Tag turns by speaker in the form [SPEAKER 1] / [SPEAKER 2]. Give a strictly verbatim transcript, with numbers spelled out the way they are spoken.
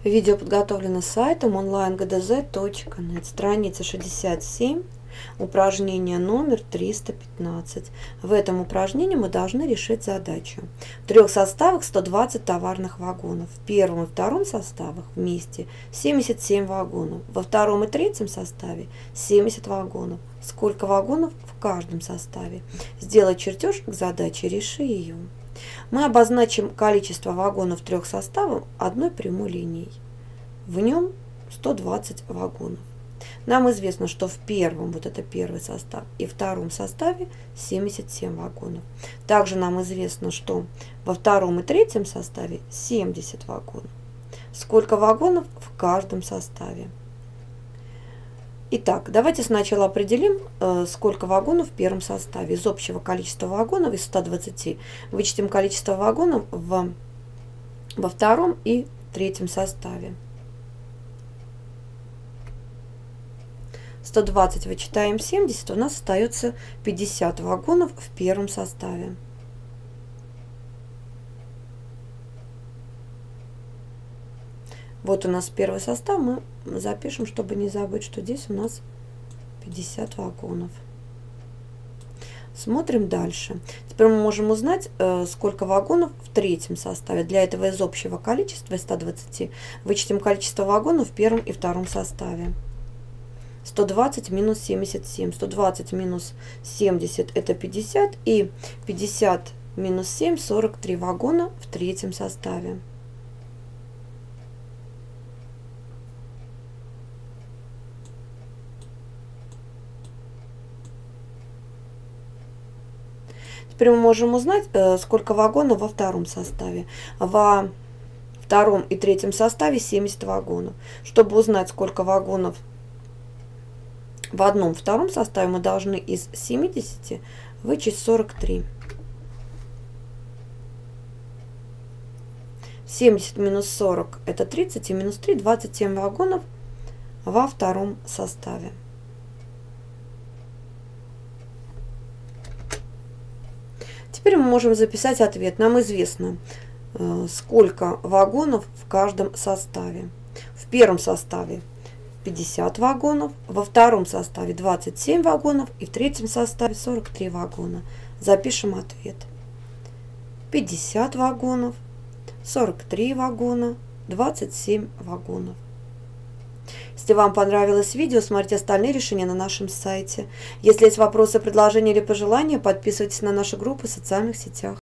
[SPEAKER 1] Видео подготовлено сайтом онлайн гэ дэ зет точка нет, страница шестьдесят семь, упражнение номер триста пятнадцать. В этом упражнении мы должны решить задачу. В трех составах сто двадцать товарных вагонов. В первом и втором составах вместе семьдесят семь вагонов. Во втором и третьем составе семьдесят вагонов. Сколько вагонов в каждом составе? Сделай чертеж к задаче, реши ее. Мы обозначим количество вагонов трех составов одной прямой линией. В нем сто двадцать вагонов. Нам известно, что в первом, вот это первый состав, и втором составе семьдесят семь вагонов. Также нам известно, что во втором и третьем составе семьдесят вагонов. Сколько вагонов в каждом составе? Итак, давайте сначала определим, сколько вагонов в первом составе. Из общего количества вагонов, из ста двадцати, вычтем количество вагонов в, во втором и третьем составе. сто двадцать вычитаем семьдесят, у нас остается пятьдесят вагонов в первом составе. Вот у нас первый состав, мы запишем, чтобы не забыть, что здесь у нас пятьдесят вагонов. Смотрим дальше. Теперь мы можем узнать, сколько вагонов в третьем составе. Для этого из общего количества, из ста двадцати, вычтем количество вагонов в первом и втором составе. сто двадцать минус семьдесят семь. сто двадцать минус семьдесят это пятьдесят. И пятьдесят минус семь, сорок три вагона в третьем составе. Теперь мы можем узнать, сколько вагонов во втором составе. Во втором и третьем составе семьдесят вагонов. Чтобы узнать, сколько вагонов в одном втором составе, мы должны из семидесяти вычесть сорок три. семьдесят минус сорок это тридцать, и минус три двадцать семь вагонов во втором составе. Теперь мы можем записать ответ. Нам известно, сколько вагонов в каждом составе. В первом составе пятьдесят вагонов, во втором составе двадцать семь вагонов и в третьем составе сорок три вагона. Запишем ответ. пятьдесят вагонов, сорок три вагона, двадцать семь вагонов. Если вам понравилось видео, смотрите остальные решения на нашем сайте. Если есть вопросы, предложения или пожелания, подписывайтесь на нашу группу в социальных сетях.